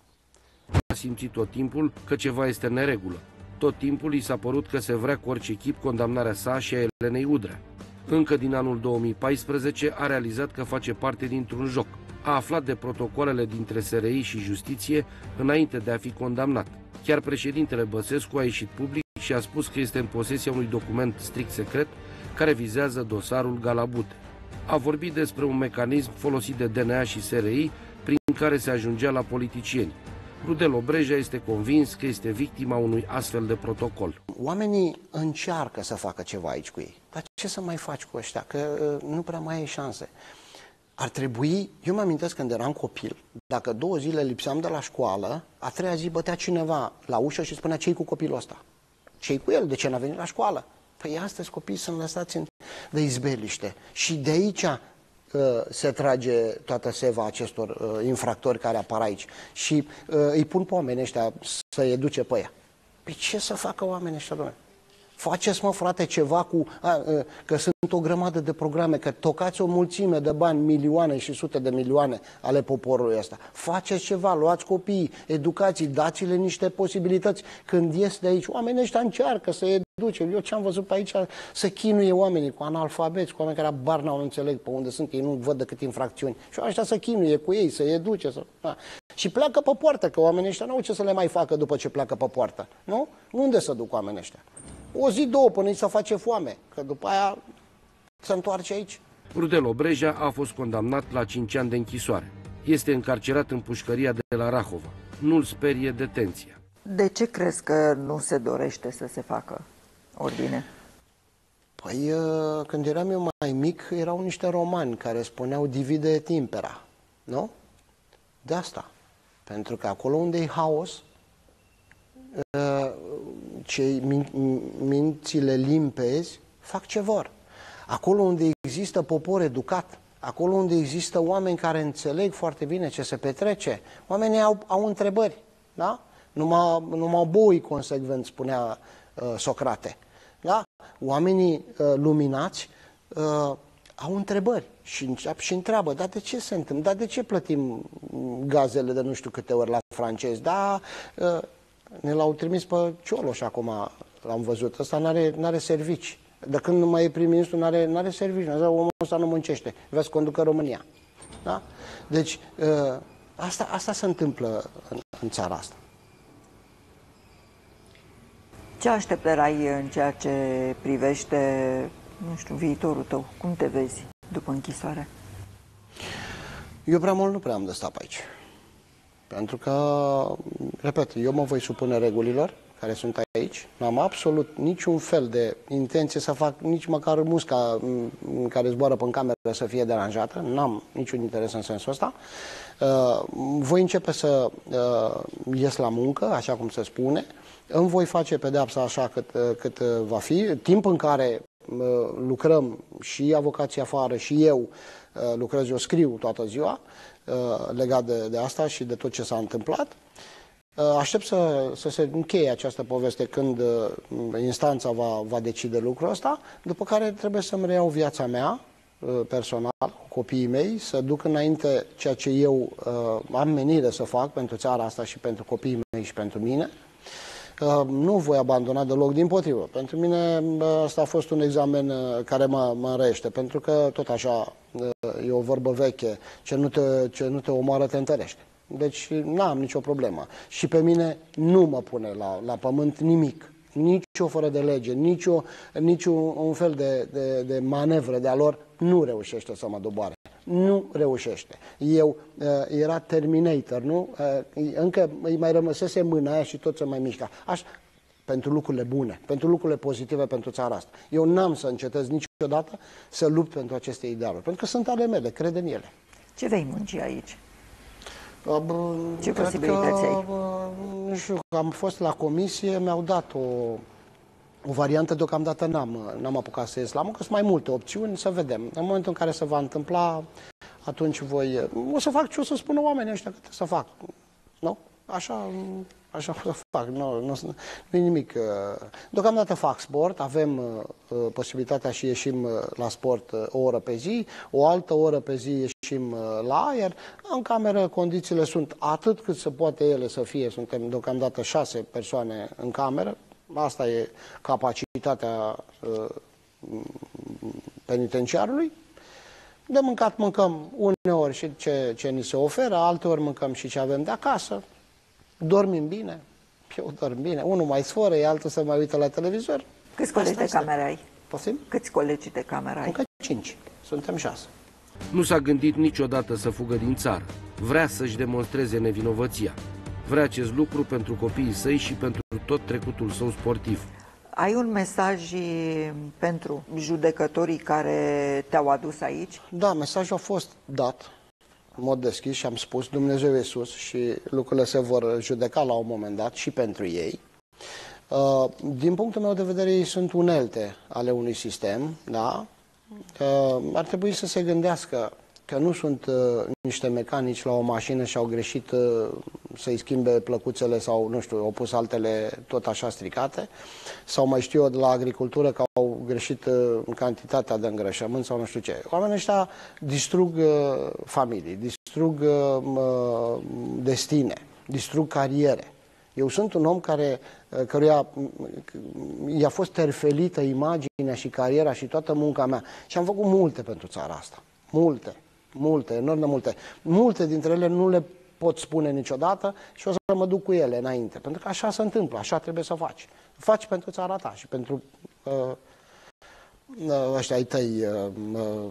A simțit tot timpul că ceva este în neregulă. Tot timpul i s-a părut că se vrea cu orice chip condamnarea sa și a Elenei Udrea. Încă din anul două mii paisprezece a realizat că face parte dintr-un joc. A aflat de protocoalele dintre S R I și justiție înainte de a fi condamnat. Chiar președintele Băsescu a ieșit public și a spus că este în posesia unui document strict secret care vizează dosarul Galabute. A vorbit despre un mecanism folosit de D N A și S R I prin care se ajungea la politicieni. Rudel Obreja este convins că este victima unui astfel de protocol. Oamenii încearcă să facă ceva aici cu ei. Dar ce să mai faci cu ăștia? Că uh, nu prea mai ai șanse. Ar trebui, eu mă amintesc când eram copil, dacă două zile lipseam de la școală, a treia zi bătea cineva la ușă și spunea: ce-i cu copilul ăsta? Ce-i cu el? De ce n-a venit la școală? Păi astăzi copiii sunt lăsați în, de izbeliște. Și de aici uh, se trage toată seva acestor uh, infractori care apar aici. Și uh, îi pun pe oamenii ăștia să-i educe pe ea. Păi ce să facă oamenii ăștia, domnule? Faceți, mă, frate, ceva cu... A, că sunt o grămadă de programe, că tocați o mulțime de bani, milioane și sute de milioane ale poporului ăsta. Faceți ceva, luați copiii, educați, dați-le niște posibilități. Când ies de aici, oamenii ăștia încearcă să educe. Eu ce am văzut pe aici, să chinuie oamenii cu analfabeți, cu oameni care abar n-au, nu înțeleg pe unde sunt, ei nu văd decât infracțiuni. Și ăștia să chinuie cu ei, să educe. Să... A. Și pleacă pe poartă, că oamenii ăștia n-au ce să le mai facă după ce pleacă pe poartă. Nu? Unde să duc oamenii ăștia? O zi, două, până îi se face foame, că după aia se întoarce aici. Rudel Obreja a fost condamnat la cinci ani de închisoare. Este încarcerat în pușcăria de la Rahova. Nu-l sperie detenția. De ce crezi că nu se dorește să se facă ordine? Păi, când eram eu mai mic, erau niște romani care spuneau divide et impera, nu? De asta. Pentru că acolo unde e haos, cei mințile limpezi fac ce vor. Acolo unde există popor educat, acolo unde există oameni care înțeleg foarte bine ce se petrece, oamenii au, au întrebări, da? Numai, numai boii consecvent, spunea uh, Socrate. Da? Oamenii uh, luminați uh, au întrebări și, și întreabă, dar de ce se întâmplă? Dar de ce plătim gazele de nu știu câte ori la francezi? Da, uh, ne l-au trimis pe Cioloș acum, l-am văzut. Ăsta n-are n-are servici. De când nu mai e prim-ministru, n-are n-are servici. Omul ăsta nu muncește. Vrea să conducă România. Da? Deci, ă, asta, asta se întâmplă în, în țara asta. Ce așteptări ai în ceea ce privește, nu știu, viitorul tău? Cum te vezi după închisoare? Eu prea mult nu prea am de stat pe aici. Pentru că, repet, eu mă voi supune regulilor care sunt aici. Nu am absolut niciun fel de intenție să fac nici măcar musca care zboară pe cameră să fie deranjată. Nu am niciun interes în sensul ăsta. Voi începe să ies la muncă, așa cum se spune. Îmi voi face pedeapsa așa cât, cât va fi. Timp în care lucrăm și avocații afară și eu lucrez, eu scriu toată ziua legat de, de asta și de tot ce s-a întâmplat. Aștept să, să se încheie această poveste când instanța va, va decide lucrul ăsta, după care trebuie să-mi reiau viața mea personal, cu copiii mei, să duc înainte ceea ce eu uh, am menire să fac pentru țara asta și pentru copiii mei și pentru mine. Uh, nu voi abandona deloc, dimpotrivă. Pentru mine uh, asta a fost un examen uh, care mă, mă înrește, pentru că tot așa uh, e o vorbă veche, ce nu te, ce nu te omoară te întărește. Deci n-am nicio problemă. Și pe mine nu mă pune la, la pământ nimic. Nici o fără de lege, nici, o, nici un, un fel de, de, de manevră de-a lor nu reușește să mă doboare. Nu reușește. Eu uh, era Terminator, nu? Uh, încă îi mai rămăsese mâna aia și tot se mai mișca. Așa, pentru lucrurile bune, pentru lucrurile pozitive pentru țara asta. Eu n-am să încetez niciodată să lupt pentru aceste idealuri, pentru că sunt ale mele, cred în ele. Ce vei munci aici? Uh, Ce posibilități ai? Nu știu, am fost la comisie, mi-au dat o, o variantă, deocamdată n-am n-am apucat să ies la muncă, sunt mai multe opțiuni, să vedem. În momentul în care se va întâmpla, atunci voi... O să fac ce o să spună oamenii ăștia că trebuie să fac. Nu? Așa... Așa o să fac, nu, nu, nu e nimic. Deocamdată fac sport, avem uh, posibilitatea și ieșim uh, la sport uh, o oră pe zi, o altă oră pe zi ieșim uh, la aer. În cameră condițiile sunt atât cât se poate ele să fie, suntem deocamdată șase persoane în cameră, asta e capacitatea uh, penitenciarului. De mâncat mâncăm uneori și ce, ce ni se oferă, alteori mâncăm și ce avem de acasă. Dormim bine, eu dorm bine. Unul mai sforă, altul se mai uită la televizor. Câți colegi de cameră ai? Poftim? Câți colegi de cameră ai? Încă cinci. Suntem șase. Nu s-a gândit niciodată să fugă din țară. Vrea să-și demonstreze nevinovăția. Vrea acest lucru pentru copiii săi și pentru tot trecutul său sportiv. Ai un mesaj pentru judecătorii care te-au adus aici? Da, mesajul a fost dat în mod deschis și am spus, Dumnezeu e sus și lucrurile se vor judeca la un moment dat și pentru ei. Din punctul meu de vedere, ei sunt unelte ale unui sistem, da? Ar trebui să se gândească că nu sunt niște mecanici la o mașină și au greșit să-i schimbe plăcuțele sau, nu știu, au pus altele tot așa stricate, sau mai știu eu de la agricultură că au greșit în cantitatea de îngrășământ sau nu știu ce. Oamenii ăștia distrug familii, distrug destine, distrug cariere. Eu sunt un om care, căruia i-a fost terfelită imaginea și cariera și toată munca mea și am făcut multe pentru țara asta. Multe, multe, enorm de multe. Multe dintre ele nu le pot spune niciodată și o să mă duc cu ele înainte. Pentru că așa se întâmplă, așa trebuie să faci. Faci pentru țara ta și pentru uh, ăștia ai tăi, uh, uh,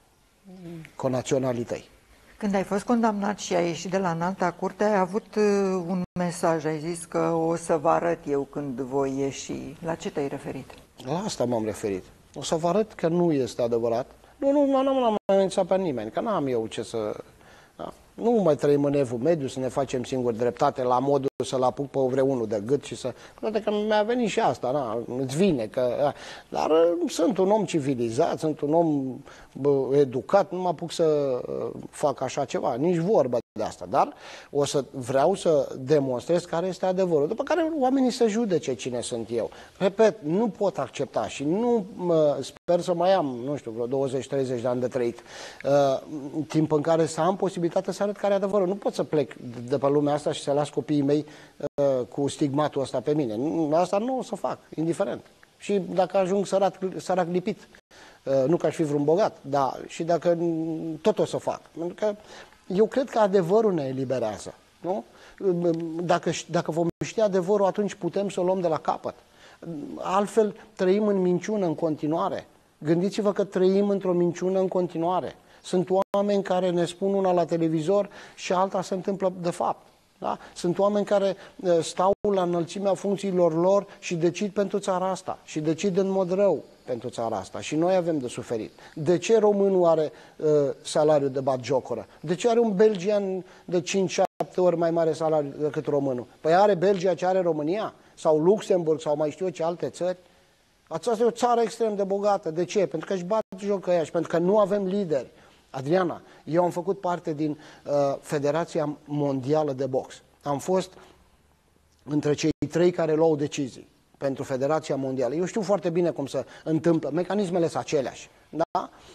conaționalii tăi. Când ai fost condamnat și ai ieșit de la înalta curte, ai avut uh, un mesaj, ai zis că o să vă arăt eu când voi ieși. La ce te-ai referit? La asta m-am referit. O să vă arăt că nu este adevărat. Nu, nu, nu, nu am amenințat pe nimeni, că n-am eu ce să... Da. Nu mai trăim în evul mediu să ne facem singuri dreptate la modul să-l apuc pe vreunul de gât și să... Poate că mi-a venit și asta, na, îți vine, că... Da. Dar uh, sunt un om civilizat, sunt un om bă, educat, nu mă apuc să uh, fac așa ceva, nici vorbă de asta, dar o să vreau să demonstrez care este adevărul, după care oamenii să judece cine sunt eu. Repet, nu pot accepta și nu mă, sper să mai am, nu știu, vreo douăzeci treizeci de ani de trăit, uh, timp în care să am posibilitatea să arăt care e adevărul. Nu pot să plec de pe lumea asta și să las copiii mei uh, cu stigmatul ăsta pe mine. Asta nu o să fac, indiferent. Și dacă ajung sărac, sărac lipit, uh, nu că aș fi vreun bogat, dar și dacă tot o să fac. Pentru că eu cred că adevărul ne eliberează. Nu? Dacă, dacă vom ști adevărul, atunci putem să o luăm de la capăt. Altfel, trăim în minciună în continuare. Gândiți-vă că trăim într-o minciună în continuare. Sunt oameni care ne spun una la televizor și alta se întâmplă de fapt. Da? Sunt oameni care stau la înălțimea funcțiilor lor și decid pentru țara asta. Și decid în mod rău pentru țara asta. Și noi avem de suferit. De ce românul are uh, salariul de batjocoră? De ce are un belgian de cinci șapte ori mai mare salariu decât românul? Păi are Belgia ce are România? Sau Luxemburg? Sau mai știu eu ce alte țări? Asta e o țară extrem de bogată. De ce? Pentru că își bat joc ăia și pentru că nu avem lideri. Adriana, eu am făcut parte din uh, Federația Mondială de Box. Am fost între cei trei care luau decizii pentru Federația Mondială. Eu știu foarte bine cum se întâmplă. Mecanismele sunt aceleași. Da?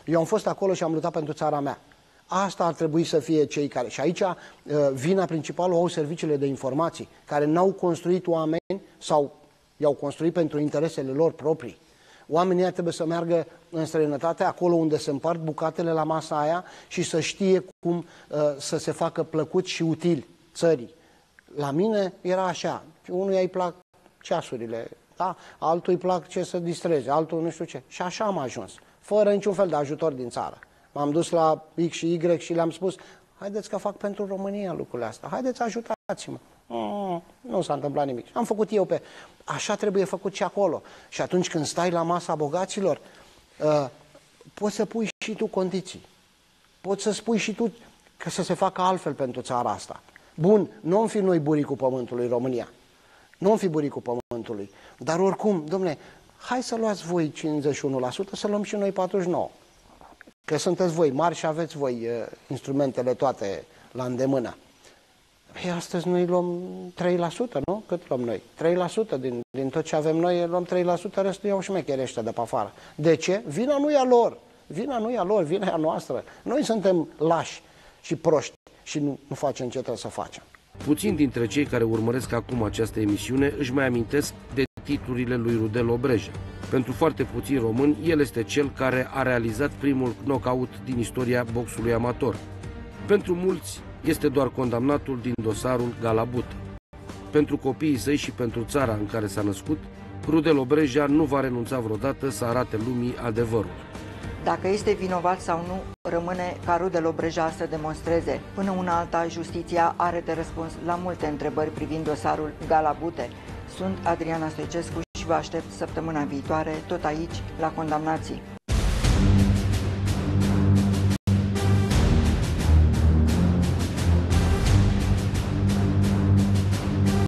Eu am fost acolo și am luptat pentru țara mea. Asta ar trebui să fie cei care... Și aici vina principală o au serviciile de informații, care n-au construit oameni sau i-au construit pentru interesele lor proprii. Oamenii trebuie să meargă în străinătate, acolo unde se împart bucatele la masa aia și să știe cum uh, să se facă plăcut și util țării. La mine era așa, unuia îi plac ceasurile, da? Altul îi plac ce să distreze, altul nu știu ce. Și așa am ajuns, fără niciun fel de ajutor din țară. M-am dus la X și Y și le-am spus, haideți că fac pentru România lucrurile astea, haideți ajutați-mă. Mm, nu s-a întâmplat nimic. Am făcut eu pe... Așa trebuie făcut și acolo. Și atunci când stai la masa bogaților, uh, poți să pui și tu condiții. Poți să spui și tu că să se facă altfel pentru țara asta. Bun, nu am fi noi buricul pământului România. Nu am fi buricul pământului. Dar oricum, dom'le, hai să luați voi cincizeci și unu la sută, să luăm și noi patruzeci și nouă la sută. Că sunteți voi mari și aveți voi uh, instrumentele toate la îndemână. Păi astăzi noi luăm trei la sută, nu? Cât luăm noi? trei la sută din, din tot ce avem noi, luăm trei la sută, restul iau șmecherii ăștia de pe afară. De ce? Vina nu e a lor. Vina nu e a lor, vina e a noastră. Noi suntem lași și proști și nu, nu facem ce trebuie să facem. Puțini dintre cei care urmăresc acum această emisiune își mai amintesc de titlurile lui Rudel Obreja. Pentru foarte puțini români, el este cel care a realizat primul knockout din istoria boxului amator. Pentru mulți, este doar condamnatul din dosarul Galabută. Pentru copiii săi și pentru țara în care s-a născut, Rudel Obreja nu va renunța vreodată să arate lumii adevărul. Dacă este vinovat sau nu, rămâne ca Rudel Obreja să demonstreze. Până una alta, justiția are de răspuns la multe întrebări privind dosarul Galabute. Sunt Adriana Stoicescu și vă aștept săptămâna viitoare, tot aici, la Condamnații.